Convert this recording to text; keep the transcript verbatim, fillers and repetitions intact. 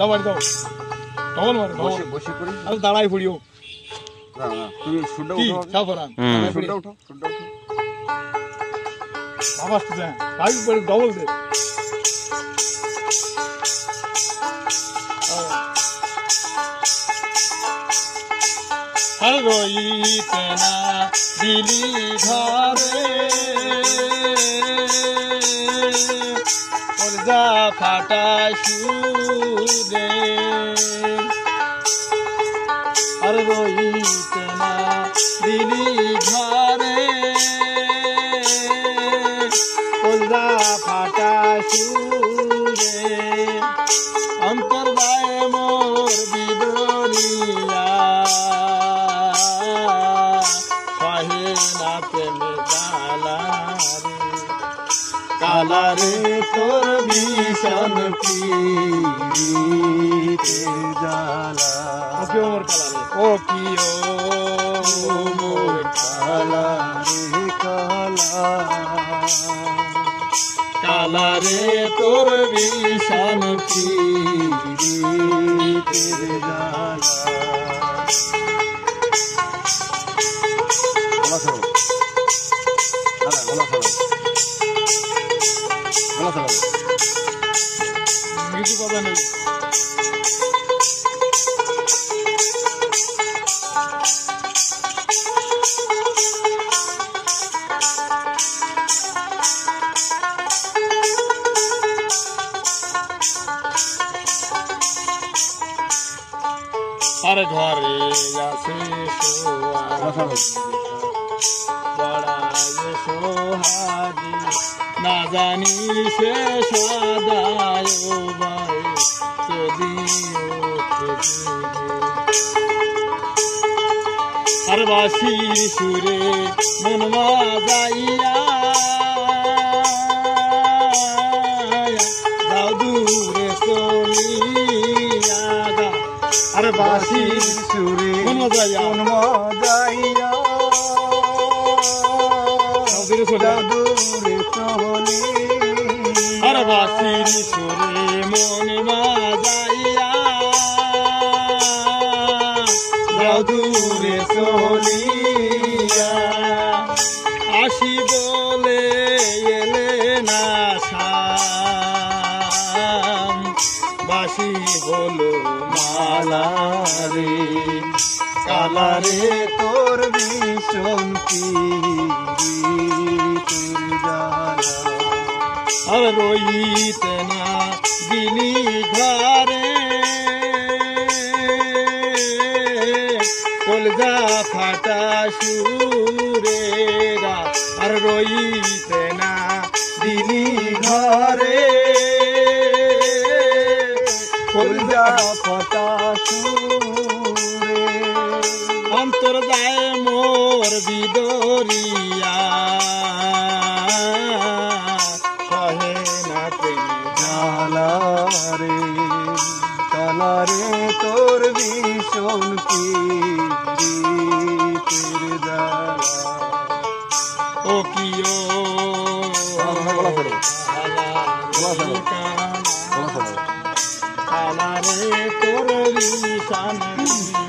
দাও বাড়ি দাও ডবল মারো বসে বসে করি আর দাঁড়াই পড়িও না না তুমি শুডা কি উঠাও সাফরান শুডা উঠাও শুডা উঠাও বাবা আসছে ভাই পড়ে ডবল দে हर रोईते ना दिली घरे और जा फाटा शुदे हर रोईते ना दिली घरे और जा फाटा शुदे अंतर जाए मोर बिदोनिया काला रे तोर भीषण पीते जाला ओ क्यों मोर काला रे ओ कियो मोर काला रे काला काला रे तोर भीषण पीते जाला মিঠু পাবে না আরে ঘরে আছে বড়া সোহাগী না জানি সে সদায় ভাই যদি আর বাসির সুরে মন মাজাইয়া যাও দূরে চলিয়া আর বাসির সুরে মন মাজাইয়া মন মাজাইয়া দূরে চলি আর বাসির সুরে মন মাজাইয়া যাও দূরে চলিয়া আসি বলে এলে না শাম বাসি হলো মালা রে কালা রে তোর ভীষণ আর রইতে না দিলি ঘরে কলজা ফাটা সুরে গা আর রইতে না দিলি ঘরে কলজা ফাটা সুরে অন্তর যায় মোর বিদরিয়া সহে না প্রেম জালা রে কালা রে তোর ভীষণ পীড়িতের জ্বালা ও কিও কালা রে তোর ভীষণ